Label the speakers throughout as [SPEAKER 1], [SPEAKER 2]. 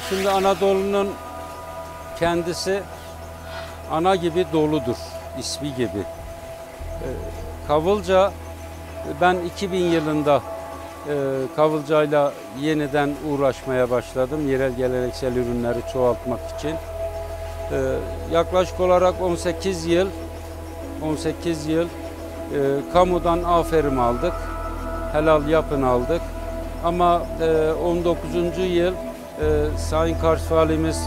[SPEAKER 1] Şimdi Anadolu'nun kendisi ana gibi doludur, ismi gibi. Kavılca, ben 2000 yılında Kavılcayla yeniden uğraşmaya başladım. Yerel geleneksel ürünleri çoğaltmak için. Yaklaşık olarak 18 yıl kamudan aferin aldık. Helal yapın aldık. Ama 19. yıl Sayın Kars Valimiz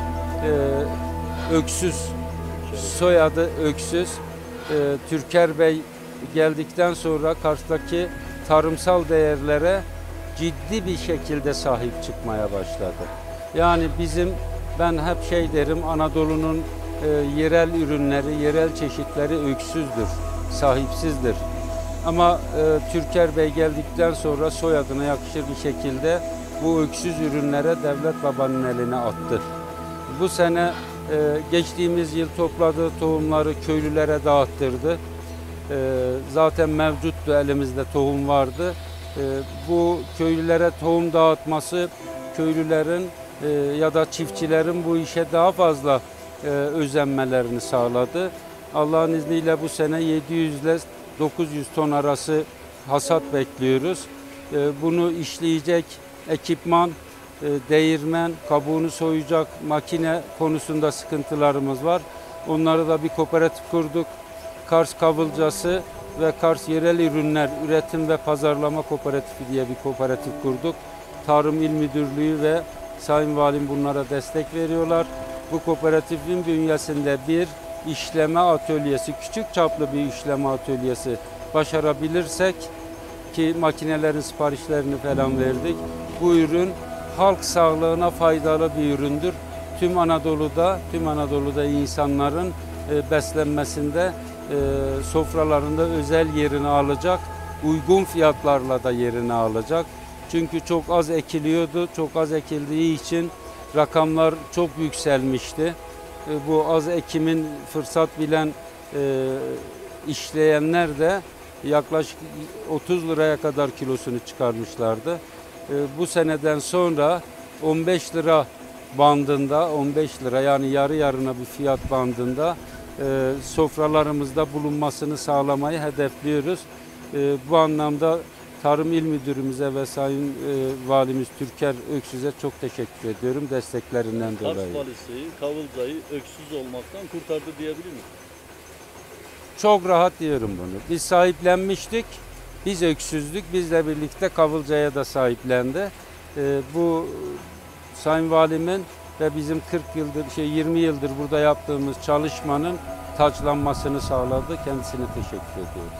[SPEAKER 1] Öksüz, soyadı Öksüz, Türker Bey geldikten sonra Kars'taki tarımsal değerlere ciddi bir şekilde sahip çıkmaya başladı. Yani ben hep derim, Anadolu'nun yerel ürünleri, yerel çeşitleri öksüzdür, sahipsizdir. Ama Türker Bey geldikten sonra soyadına yakışır bir şekilde bu öksüz ürünlere devlet babanın eline attı. Bu sene geçtiğimiz yıl topladığı tohumları köylülere dağıttırdı. Zaten mevcuttu, elimizde tohum vardı. Bu köylülere tohum dağıtması, köylülerin ya da çiftçilerin bu işe daha fazla özenmelerini sağladı. Allah'ın izniyle bu sene 700 ile 900 ton arası hasat bekliyoruz. Bunu işleyecek ekipman, değirmen, kabuğunu soyacak makine konusunda sıkıntılarımız var. Onları da bir kooperatif kurduk. Kars Kavılcası ve Kars Yerel Ürünler Üretim ve Pazarlama Kooperatifi diye bir kooperatif kurduk. Tarım İl Müdürlüğü ve Sayın Valim bunlara destek veriyorlar. Bu kooperatifin bünyesinde bir işleme atölyesi, küçük çaplı bir işleme atölyesi başarabilirsek, ki makinelerin siparişlerini falan verdik. Bu ürün halk sağlığına faydalı bir üründür. Tüm Anadolu'da insanların beslenmesinde, sofralarında özel yerini alacak, uygun fiyatlarla da yerini alacak. Çünkü çok az ekiliyordu, çok az ekildiği için rakamlar çok yükselmişti. Bu az ekimin fırsat bilen işleyenler de yaklaşık 30 liraya kadar kilosunu çıkarmışlardı. Bu seneden sonra 15 lira bandında, 15 lira yani yarı yarına bir fiyat bandında sofralarımızda bulunmasını sağlamayı hedefliyoruz. Bu anlamda Tarım İl Müdürümüze ve Sayın Valimiz Türker Öksüz'e çok teşekkür ediyorum desteklerinden dolayı.
[SPEAKER 2] Kars Valisi Kavılcayı öksüz olmaktan kurtardı diyebilir miyiz?
[SPEAKER 1] Çok rahat diyorum bunu. Biz sahiplenmiştik, biz öksüzdük, bizle birlikte Kavılcay'a da sahiplendi. Bu Sayın Valimin ve bizim 20 yıldır burada yaptığımız çalışmanın taçlanmasını sağladı. Kendisine teşekkür ediyoruz.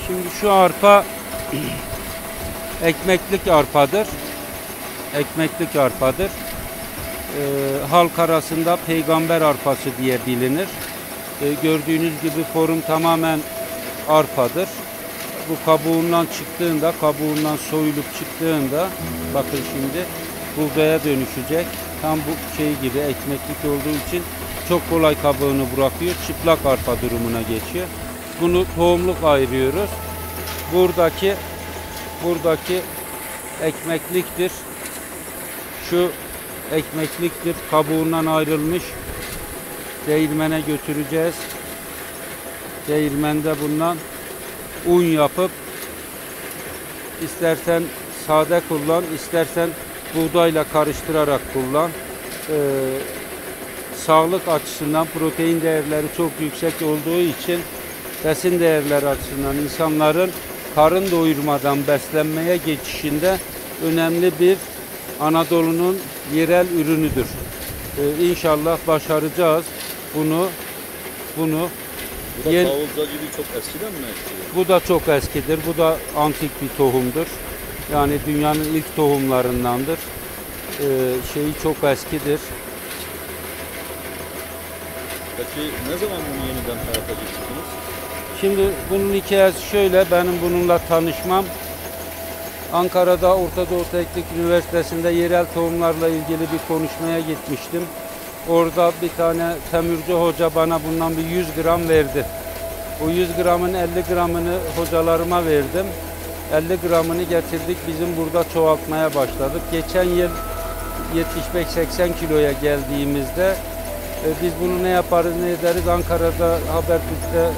[SPEAKER 1] Şimdi şu arpa ekmeklik arpadır. Ekmeklik arpadır. Halk arasında peygamber arpası diye bilinir. Gördüğünüz gibi form tamamen arpadır. Bu kabuğundan çıktığında, kabuğundan soyulup çıktığında, bakın şimdi buğdaya dönüşecek. Tam bu şey gibi ekmeklik olduğu için çok kolay kabuğunu bırakıyor. Çıplak arpa durumuna geçiyor. Bunu tohumluk ayırıyoruz. Buradaki ekmekliktir. Şu ekmekliktir. Kabuğundan ayrılmış. Değirmene götüreceğiz. Değirmende bundan un yapıp istersen sade kullan, istersen buğdayla karıştırarak kullan. Sağlık açısından protein değerleri çok yüksek olduğu için besin değerleri açısından insanların karın doyurmadan beslenmeye geçişinde önemli bir Anadolu'nun yerel ürünüdür. İnşallah başaracağız bunu.
[SPEAKER 2] Bu da Kavılca gibi çok eskiden mi eski?
[SPEAKER 1] Bu da çok eskidir. Bu da antik bir tohumdur. Yani dünyanın ilk tohumlarındandır. Şeyi çok eskidir.
[SPEAKER 2] Peki ne zaman bunu yeniden hayata geçirdiniz?
[SPEAKER 1] Şimdi bunun hikayesi şöyle. Benim bununla tanışmam Ankara'da Orta Doğu Teknik Üniversitesi'nde yerel tohumlarla ilgili bir konuşmaya gitmiştim. Orada bir tane Temürcü hoca bana bundan bir 100 gram verdi. O 100 gramın 50 gramını hocalarıma verdim. 50 gramını getirdik, bizim burada çoğaltmaya başladık. Geçen yıl 75-80 kiloya geldiğimizde biz bunu ne yaparız ne ederiz, Ankara'da Habertürk'te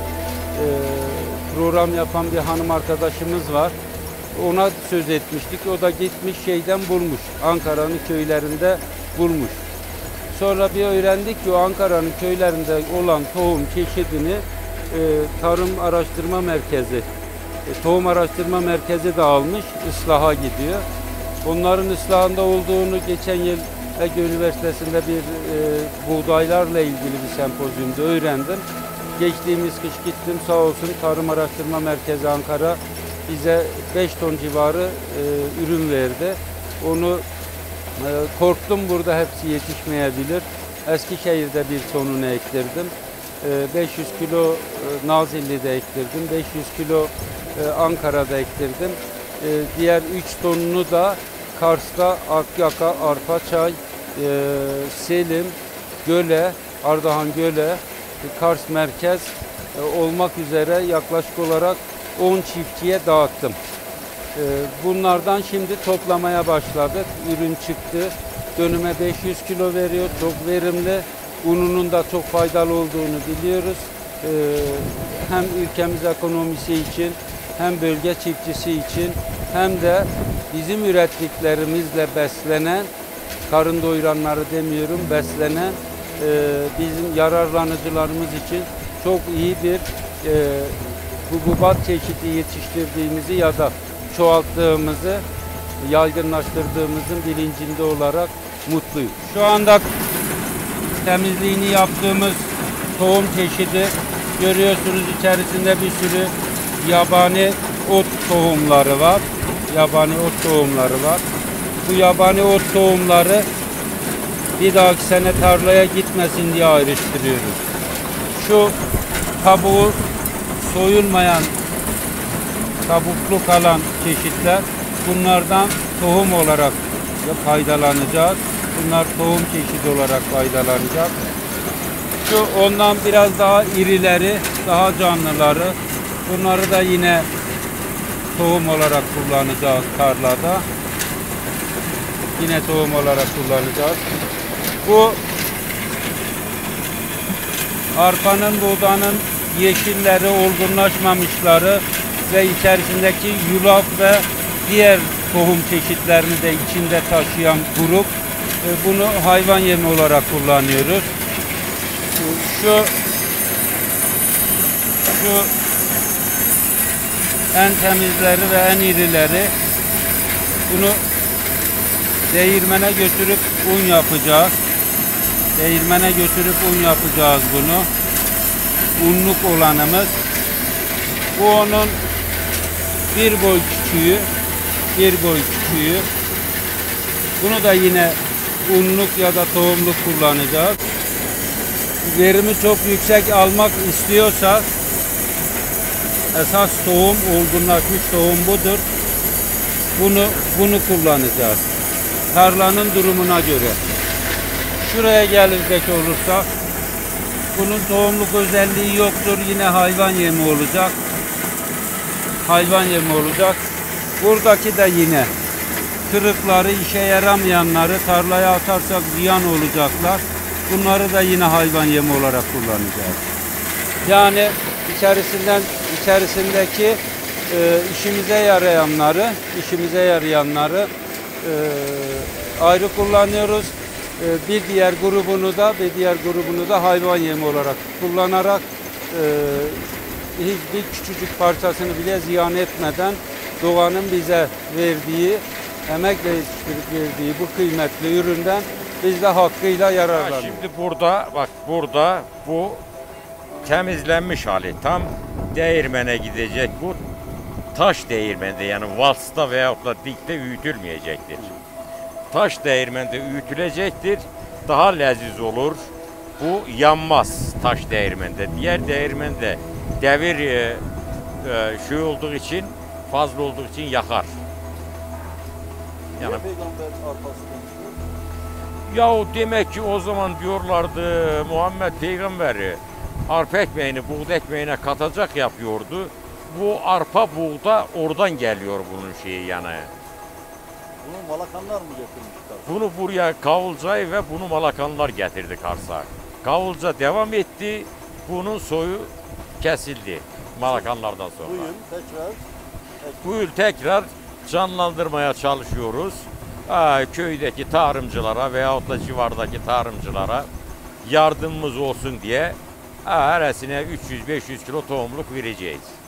[SPEAKER 1] program yapan bir hanım arkadaşımız var. Ona söz etmiştik. O da gitmiş şeyden bulmuş. Ankara'nın köylerinde bulmuş. Sonra bir öğrendik ki o Ankara'nın köylerinde olan tohum çeşidini Tarım Araştırma Merkezi, Tohum Araştırma Merkezi de almış, ıslaha gidiyor. Onların ıslahında olduğunu geçen yıl Ege Üniversitesi'nde bir buğdaylarla ilgili bir sempozyumda öğrendim. Geçtiğimiz kış gittim, sağ olsun Tarım Araştırma Merkezi Ankara bize 5 ton civarı ürün verdi. Onu korktum, burada hepsi yetişmeyebilir. Eskişehir'de bir tonunu ektirdim. 500 kilo Nazilli'de ektirdim. 500 kilo Ankara'da ektirdim. Diğer 3 tonunu da Kars'ta Akyaka, Arpaçay, Selim, Göle, Ardahan Göle, Kars Merkez olmak üzere yaklaşık olarak 10 çiftçiye dağıttım. Bunlardan şimdi toplamaya başladık. Ürün çıktı. Dönüme 500 kilo veriyor. Çok verimli. Ununun da çok faydalı olduğunu biliyoruz. Hem ülkemiz ekonomisi için, hem bölge çiftçisi için, hem de bizim ürettiklerimizle beslenen, karın doyuranları demiyorum, beslenen bizim yararlanıcılarımız için çok iyi bir hububat çeşidi yetiştirdiğimizi ya da çoğalttığımızı, yaygınlaştırdığımızın bilincinde olarak mutluyum. Şu anda temizliğini yaptığımız tohum çeşidi, görüyorsunuz içerisinde bir sürü yabani ot tohumları var. Yabani ot tohumları var. Bu yabani ot tohumları bir dahaki sene tarlaya gitmesin diye ayrıştırıyoruz. Şu kabuğu soyulmayan, kabuklu kalan çeşitler, bunlardan tohum olarak faydalanacağız. Bunlar tohum çeşidi olarak faydalanacak. Şu ondan biraz daha irileri, daha canlıları, bunları da yine tohum olarak kullanacağız tarlada. Yine tohum olarak kullanacağız. Bu arpanın, buğdanın yeşilleri, olgunlaşmamışları ve içerisindeki yulaf ve diğer tohum çeşitlerini de içinde taşıyan grup. Bunu hayvan yemi olarak kullanıyoruz. Şu en temizleri ve en irileri, bunu değirmene götürüp un yapacağız. Değirmene götürüp un yapacağız bunu. Unluk olanımız. Bu onun bir boy küçüğü, bir boy küçüğü. Bunu da yine unluk ya da tohumluk kullanacağız. Verimi çok yüksek almak istiyorsak esas tohum, olgunlaşmış tohum budur. Bunu kullanacağız. Tarlanın durumuna göre. Şuraya gelecek olursak bunun tohumluk özelliği yoktur. Yine hayvan yemi olacak. Hayvan yemi olacak. Buradaki de yine kırıkları, işe yaramayanları tarlaya atarsak ziyan olacaklar. Bunları da yine hayvan yemi olarak kullanacağız. Yani içerisindeki işimize yarayanları ayrı kullanıyoruz. Bir diğer grubunu da hayvan yemi olarak kullanarak hiçbir küçücük parçasını bile ziyan etmeden doğanın bize verdiği, emekle yetiştirip verdiği bu kıymetli üründen biz de hakkıyla yararlanıyoruz.
[SPEAKER 3] Şimdi burada bu temizlenmiş hali, tam değirmene gidecek, bu taş değirmende, yani valsta veyahut da dikte öğütülmeyecektir. Taş değirmende öğütülecektir, daha leziz olur. Bu yanmaz taş değirmende. Diğer değirmende devir olduğu için, fazla olduğu için yakar. Yani
[SPEAKER 2] Peygamber arpası demişler.
[SPEAKER 3] yahu demek ki o zaman diyorlardı Muhammed Peygamberi arpa ekmeğini buğda ekmeğine katacak yapıyordu. Bu arpa buğda oradan geliyor bunun şeyi yani.
[SPEAKER 2] Bunu Malakanlar mı getirmişler?
[SPEAKER 3] Bunu buraya Kavulcay ve bunu Malakanlar getirdi Kars'a. Kavulca devam etti. Bunun soyu kesildi Malakanlardan sonra.
[SPEAKER 2] Bu yıl tekrar
[SPEAKER 3] Bu yıl tekrar canlandırmaya çalışıyoruz. Köydeki tarımcılara veyahut da civardaki tarımcılara yardımımız olsun diye heresine 300-500 kilo tohumluk vereceğiz.